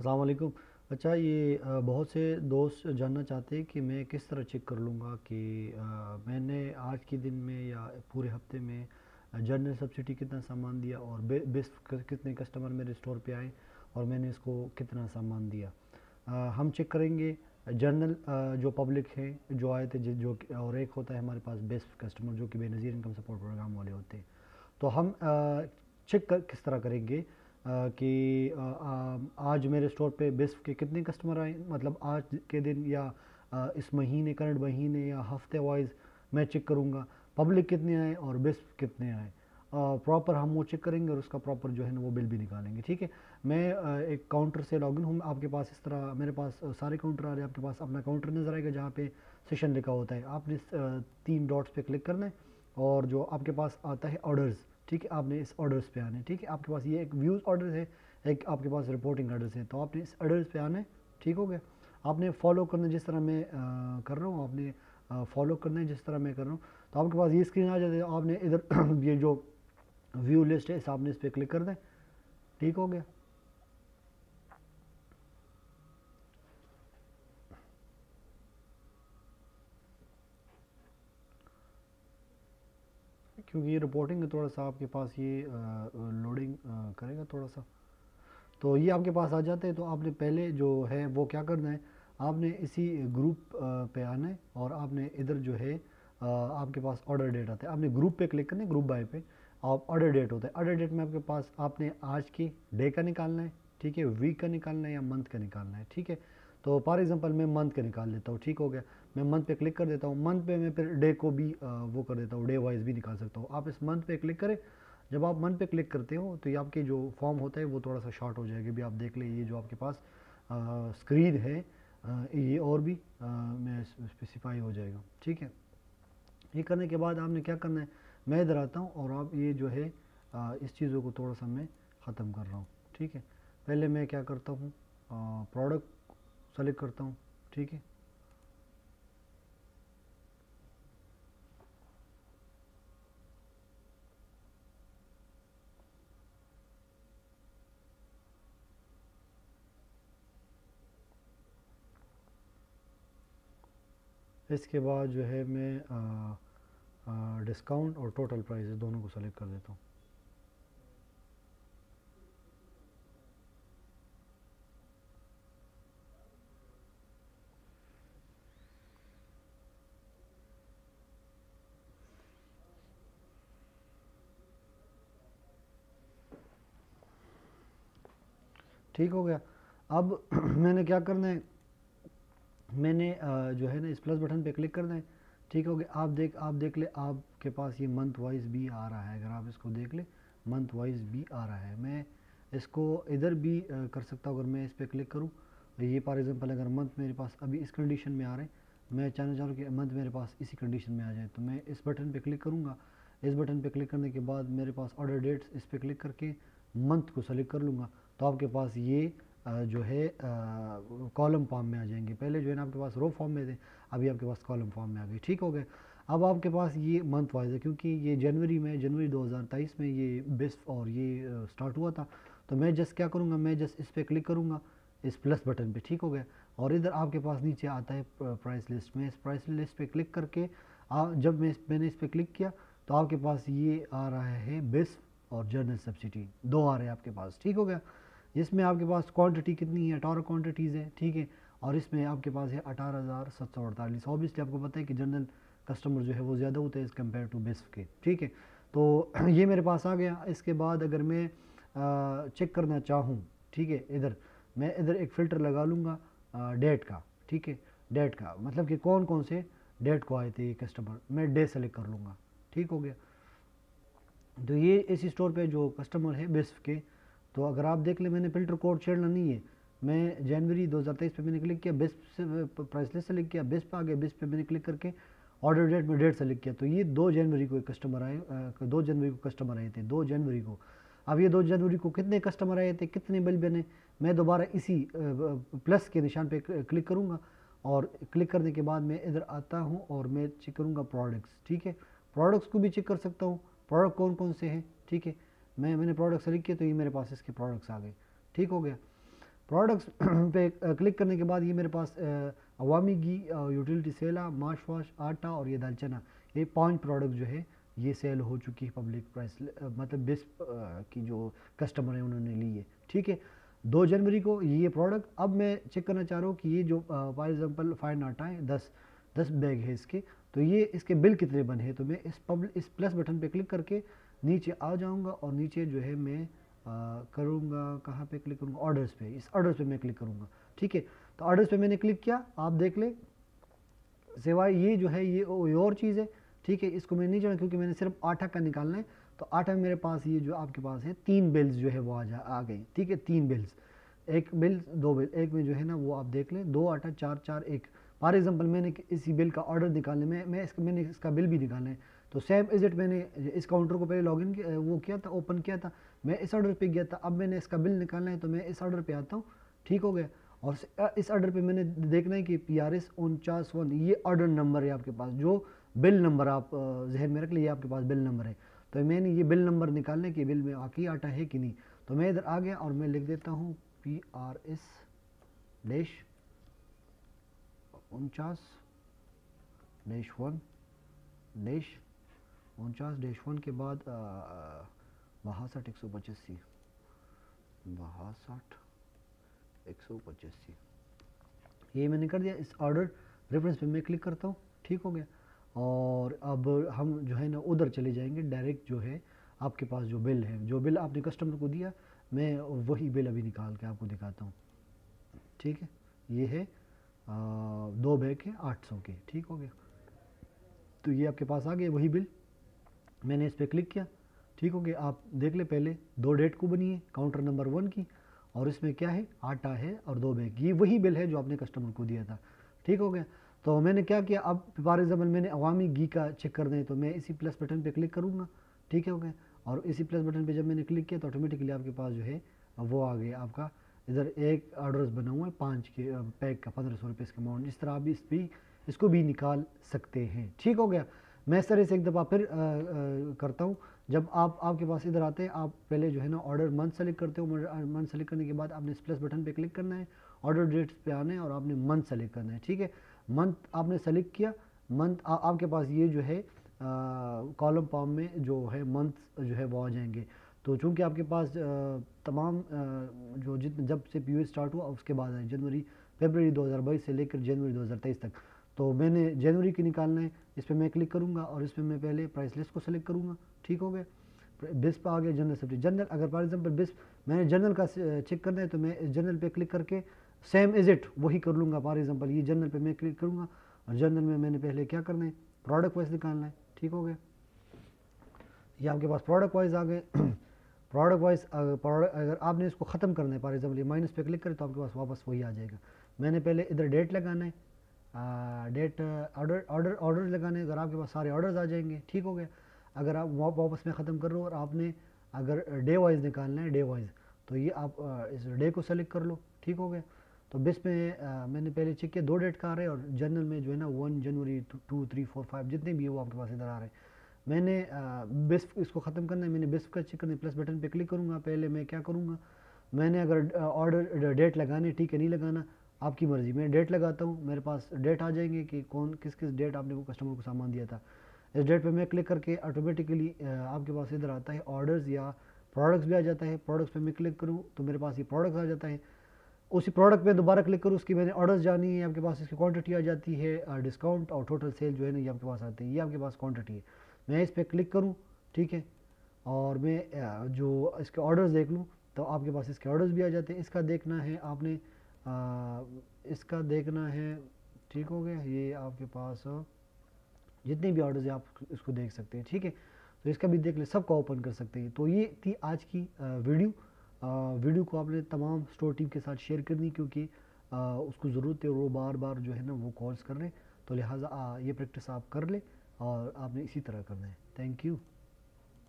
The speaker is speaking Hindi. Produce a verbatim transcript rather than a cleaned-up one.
अस्सलाम वालेकुम। अच्छा ये अ, बहुत से दोस्त जानना चाहते हैं कि मैं किस तरह चेक कर लूँगा कि अ, मैंने आज के दिन में या पूरे हफ्ते में जनरल सब्सिडी कितना सामान दिया और बे, बेस्ट क- कितने कस्टमर मेरे स्टोर पे आए और मैंने इसको कितना सामान दिया। अ, हम चेक करेंगे जनरल जो पब्लिक है जो आए थे जि- जो कि- और एक होता है हमारे पास बेस्ट कस्टमर जो कि बेनज़ीर इनकम सपोर्ट प्रोग्राम वाले होते हैं। तो हम चेक कर किस तरह करेंगे अ, कि अ, आ, आज मेरे स्टोर पे बेस्ट के कितने कस्टमर आए, मतलब आज के दिन या अ, इस महीने करंट महीने या हफ्ते वाइज मैं चेक करूँगा पब्लिक कितने आए और बेस्ट कितने आए। प्रॉपर हम वो चेक करेंगे और उसका प्रॉपर जो है ना वो बिल भी निकालेंगे। ठीक है। मैं अ, एक काउंटर से लॉगिन हूँ आपके पास। इस तरह मेरे पास अ, सारे काउंटर आ रहे हैं। आपके पास अपना काउंटर नज़र आएगा जहाँ पे सेशन लिखा होता है। आपने इस, अ, तीन डॉट्स पे क्लिक करना है और जो आपके पास आता है ऑर्डर्स, ठीक है, आपने इस ऑर्डर्स पे आना है। ठीक है। आपके पास ये एक व्यूज़ ऑर्डर है, एक आपके पास रिपोर्टिंग ऑर्डर्स है, तो आपने इस ऑर्डर्स पे आना है। ठीक हो गया। आपने फॉलो करना है जिस तरह मैं अ, कर रहा हूँ, आपने फॉलो करना है जिस तरह मैं कर रहा हूँ। तो आपके पास ये स्क्रीन आ जाती है। आपने इधर ये जो व्यू लिस्ट है इस आपने इस पर क्लिक कर दें। ठीक हो गया। क्योंकि ये रिपोर्टिंग है थोड़ा सा आपके पास ये लोडिंग करेगा थोड़ा सा। तो ये आपके पास आ जाते हैं। तो आपने पहले जो है वो क्या करना है, आपने इसी ग्रुप पे आना है और आपने इधर जो है अ, आपके पास ऑर्डर डेट आता है। आपने ग्रुप पे क्लिक करना है, ग्रुप बाय पे आप ऑर्डर डेट होता है। ऑर्डर डेट में आपके पास आपने आज की डे का निकालना है, ठीक है, वीक का निकालना है या मंथ का निकालना है। ठीक है। तो फॉर एग्जांपल मैं मंथ का निकाल लेता हूँ। ठीक हो गया। मैं मंथ पे क्लिक कर देता हूँ। मंथ पे मैं फिर डे को भी अ, वो कर देता हूँ, डे वाइज भी निकाल सकता हूँ। आप इस मंथ पे क्लिक करें। जब आप मंथ पे क्लिक करते हो तो ये आपके जो फॉर्म होता है वो थोड़ा सा शॉर्ट हो जाएगा। भी आप देख ले ये जो आपके पास स्क्रीन है अ, ये और भी अ, में स्पेसिफाई हो जाएगा। ठीक है। ये करने के बाद आपने क्या करना है, मैं इधर आता हूँ और आप ये जो है अ, इस चीज़ों को थोड़ा सा मैं ख़त्म कर रहा हूँ। ठीक है। पहले मैं क्या करता हूँ, प्रोडक्ट सेलेक्ट करता हूँ। ठीक है। इसके बाद जो है मैं डिस्काउंट और टोटल प्राइस दोनों को सेलेक्ट कर देता हूँ। ठीक हो गया। अब मैंने क्या करना है, मैंने अ, जो है ना इस प्लस बटन पे क्लिक करना है। ठीक हो गया। आप देख आप देख ले आपके पास ये मंथ वाइज भी आ रहा है। अगर आप इसको देख ले मंथ वाइज भी आ रहा है। मैं इसको इधर भी अ, कर सकता हूँ। अगर मैं इस पर क्लिक करूँ, ये फॉर एग्जांपल अगर मंथ मेरे पास अभी इस कंडीशन में आ रहे हैं, मैं चाहना चाह रहा हूँ कि मंथ मेरे पास इसी कंडीशन में आ जाए, तो मैं इस बटन पे क्लिक करूँगा। इस बटन पे क्लिक करने के बाद मेरे पास ऑर्डर डेट्स, इस पर क्लिक करके मंथ को सेलेक्ट कर लूँगा। तो आपके पास ये अ, जो है कॉलम फॉर्म में आ जाएंगे। पहले जो है ना आपके पास रो फॉर्म में थे, अभी आपके पास कॉलम फॉर्म में आ गए। ठीक हो गए। अब आपके पास ये मंथ वाइज है क्योंकि ये जनवरी में जनवरी दो हज़ार तेईस में ये बेस्ट और ये स्टार्ट हुआ था। तो मैं जस्ट क्या करूँगा, मैं जस्ट इस पर क्लिक करूँगा, इस प्लस बटन पे। ठीक हो गया। और इधर आपके पास नीचे आता है प्राइस लिस्ट में। इस प्राइस लिस्ट पे क्लिक करके आ, जब मैं इस, मैंने इस पर क्लिक किया तो आपके पास ये आ रहा है बेस्ट और जर्नल सब्सिडी दो आ रहे हैं आपके पास। ठीक हो गया। इसमें आपके पास क्वांटिटी कितनी है, अठारह क्वांटिटीज़ है। ठीक है। और इसमें आपके पास है अठारह हज़ार सात सौ अड़तालीस। ऑब्वियसली आपको पता है कि जनरल कस्टमर जो है वो ज़्यादा होते हैं एज़ कम्पेयर टू बेस्ट के। ठीक है। तो ये मेरे पास आ गया। इसके बाद अगर मैं चेक करना चाहूँ, ठीक है, इधर मैं इधर एक फ़िल्टर लगा लूँगा डेट का। ठीक है। डेट का मतलब कि कौन कौन से डेट को आए थे ये कस्टमर, मैं डे सेलेक्ट कर लूँगा। ठीक हो गया। तो ये इसी स्टोर पे जो कस्टमर है बेस्ट के, तो अगर आप देख लें मैंने फ़िल्टर कोड छेड़ना नहीं है। मैं जनवरी दो हज़ार तेईस पे मैंने क्लिक किया, बेस्ट से प्राइस लिस्ट सेलेक्ट किया, बेस्ट पे आ गया, बेस्ट पे मैंने क्लिक करके ऑर्डर डेट में डेट सेलेक्ट किया। तो ये दो जनवरी को एक कस्टमर आए, अ, दो जनवरी को कस्टमर आए थे, दो जनवरी को। अब ये दो जनवरी को कितने कस्टमर आए थे, कितने बिल बने, मैं दोबारा इसी प्लस के निशान पे क्लिक करूँगा और क्लिक करने के बाद मैं इधर आता हूँ और मैं चेक करूँगा प्रोडक्ट्स। ठीक है। प्रोडक्ट्स को भी चेक कर सकता हूँ, प्रोडक्ट कौन कौन से हैं। ठीक है। मैं मैंने प्रोडक्ट सेलेक्ट किया तो ये मेरे पास इसके प्रोडक्ट्स आ गए। ठीक हो गया। प्रोडक्ट्स पे क्लिक करने के बाद ये मेरे पास अवामी घी, यूटिलिटी सेला, माश वाश, आटा और ये दाल चना, ये पांच प्रोडक्ट जो है ये सेल हो चुकी है पब्लिक प्राइस, मतलब बेस की जो कस्टमर है उन्होंने ली है। ठीक है, दो जनवरी को ये प्रोडक्ट, अब मैं चेक करना चाह रहा हूँ कि ये जो फॉर एग्जांपल फाइन आटा है दस दस बैग है इसके, तो ये इसके बिल कितने बने हैं। तो मैं इस पब्लिक इस प्लस बटन पे क्लिक करके नीचे आ जाऊँगा और नीचे जो है मैं करूँगा, कहाँ पे क्लिक करूँगा, ऑर्डर्स पे, इस ऑर्डर्स पे मैं क्लिक करूँगा। ठीक है, तो ऑर्डर्स पे मैंने क्लिक किया, आप देख ले सिवाय ये जो है ये और चीज़ है। ठीक है, इसको मैं नहीं जाना क्योंकि मैंने सिर्फ आटा का निकालना है, तो आटा मेरे पास ये जो आपके पास है तीन बिल्स जो है वो आ जा आ गए। ठीक है, तीन बिल्स, एक बिल दो बिल, एक में जो है ना वो आप देख लें, दो आटा चार चार एक। फॉर एग्जांपल मैंने इसी बिल का ऑर्डर निकालने में मैं इसका मैंने इसका बिल भी निकालना है, तो सेम इज इट मैंने इस काउंटर को पहले लॉगिन वो किया था, ओपन किया था, मैं इस ऑर्डर पे गया था, अब मैंने इसका बिल निकालना है तो मैं इस ऑर्डर पे आता हूँ। ठीक हो गया, और इस ऑर्डर पे मैंने देखना है कि पी आर एस उनचास वन ये ऑर्डर नंबर है आपके पास, जो बिल नंबर आप जहन में रख लीजिए आपके पास बिल नंबर है। तो मैंने ये बिल नंबर निकालने के बिल में वाकई आटा है कि नहीं, तो मैं इधर आ गया और मैं लिख देता हूँ पी आर एस डैश उनचास डैश वन डैश उनचास डैश वन के बाद बासठ एक सौ पचासी बासठ एक सौ पचासी ये मैंने कर दिया। इस ऑर्डर रेफरेंस पे मैं क्लिक करता हूँ। ठीक हो गया, और अब हम जो है ना उधर चले जाएंगे डायरेक्ट, जो है आपके पास जो बिल है, जो बिल आपने कस्टमर को दिया, मैं वही बिल अभी निकाल के आपको दिखाता हूँ। ठीक है, ये है आ, दो बैग के आठ सौ के। ठीक हो गया, तो ये आपके पास आ गए वही बिल, मैंने इस पर क्लिक किया। ठीक हो गया, आप देख ले पहले दो डेट को बनी है काउंटर नंबर वन की, और इसमें क्या है, आटा है और दो बैग, ये वही बिल है जो आपने कस्टमर को दिया था। ठीक हो गया, तो मैंने क्या किया, अब फॉर एग्जाम्पल मैंने अवामी घी का चेक कर दें, तो मैं इसी प्लस बटन पे क्लिक करूँगा। ठीक हो गया, और इसी प्लस बटन पे जब मैंने क्लिक किया तो ऑटोमेटिकली आपके पास जो है वो आ गया आपका, इधर एक ऑर्डर्स बना हुआ है पाँच के पैक का पंद्रह सौ रुपये इसका अमाउंट, इस तरह आप इस भी इसको भी निकाल सकते हैं। ठीक हो गया, मैं इस तरह से एक दफ़ा फिर आ, आ, करता हूँ। जब आप आपके पास इधर आते हैं, आप पहले जो है ना ऑर्डर मंथ सेलेक्ट करते हो, मंथ सेलेक्ट करने के बाद आपने इस प्लस बटन पे क्लिक करना है, ऑर्डर डेट्स पे आना है और आपने मंथ सेलेक्ट करना है। ठीक है, मंथ आपने सेलेक्ट किया, मंथ आपके पास ये जो है कॉलम फॉर्म में जो है मंथ जो है वो आ जाएंगे। तो चूँकि आपके पास आ, तमाम आ, जो जितने जब से पी यू स्टार्ट हुआ उसके बाद है जनवरी फरवरी दो हज़ार बाईस से लेकर जनवरी दो हज़ार तेईस तक, तो मैंने जनवरी की निकालना है, इस पर मैं क्लिक करूँगा और इस पर मैं पहले प्राइस लिस्ट को सेलेक्ट करूँगा। ठीक हो गया, बिस पे आ गया जनरल सब्सिडी जनरल, अगर फॉर एग्जांपल बिस मैंने जनरल का चेक करना है तो मैं जनरल पे क्लिक करके सेम इज इट वही कर लूँगा। फॉर एग्जांपल ये जनरल पे मैं क्लिक करूँगा और जनरल में मैंने पहले क्या करना है, प्रोडक्ट वाइज निकालना है। ठीक हो गया, ये आपके पास प्रोडक्ट वाइज आ गए। प्रोडक्ट वाइज प्रोडक्ट अगर आपने इसको ख़त्म करना है, फॉर एग्जाम्पल ये माइनस पे क्लिक करें तो आपके पास वापस वही आ जाएगा। मैंने पहले इधर डेट लगाना है, डेट ऑर्डर ऑर्डर ऑर्डर लगाने, अगर आपके पास सारे ऑर्डर्स आ जाएंगे। ठीक हो गया, अगर आप वापस में ख़त्म कर रहे हो और आपने अगर डे वाइज निकालना है, डे वाइज, तो ये आप इस डे को सेलेक्ट कर लो। ठीक हो गया, तो बिस में आ, मैंने पहले चेक किया दो डेट का आ रहे हैं, और जनरल में जो है ना वन जनवरी टू थ्री फोर फाइव जितने भी है वो आपके पास इधर आ रहे हैं। मैंने बिस इसको ख़त्म करना है, मैंने बिस का चेक करना है, प्लस बटन पे क्लिक करूँगा। पहले मैं क्या करूँगा, मैंने अगर ऑर्डर डेट लगानी ठीक है नहीं लगाना आपकी मर्ज़ी, मैं डेट लगाता हूँ, मेरे पास डेट आ जाएंगे कि कौन किस किस डेट आपने वो कस्टमर को सामान दिया था। इस डेट पे मैं क्लिक करके ऑटोमेटिकली आपके पास इधर आता है ऑर्डर्स या प्रोडक्ट्स भी आ जाता है। प्रोडक्ट्स पे मैं क्लिक करूँ तो मेरे पास ये प्रोडक्ट्स आ जाता है, उसी प्रोडक्ट पे दोबारा क्लिक करूँ, उसकी मैंने ऑर्डर्स जानी है, आपके पास इसकी क्वांटिटी आ जाती है, डिस्काउंट और टोटल सेल जो है ना ये आपके पास आते हैं, ये आपके पास क्वांटिटी है। मैं इस पर क्लिक करूँ, ठीक है, और मैं जो इसके ऑर्डर्स देख लूँ तो आपके पास इसके ऑर्डर्स भी आ जाते हैं। इसका देखना है आपने, आ, इसका देखना है। ठीक हो गया, ये आपके पास जितने भी ऑर्डर्स हैं आप इसको देख सकते हैं। ठीक है, तो इसका भी देख ले, सबका ओपन कर सकते हैं। तो ये थी आज की वीडियो। वीडियो को आपने तमाम स्टोर टीम के साथ शेयर करनी, क्योंकि आ, उसको ज़रूरत है और वो बार बार जो है ना वो कॉल्स कर रहे हैं, तो लिहाजा ये प्रैक्टिस आप कर ले और आपने इसी तरह करना है। Thank you.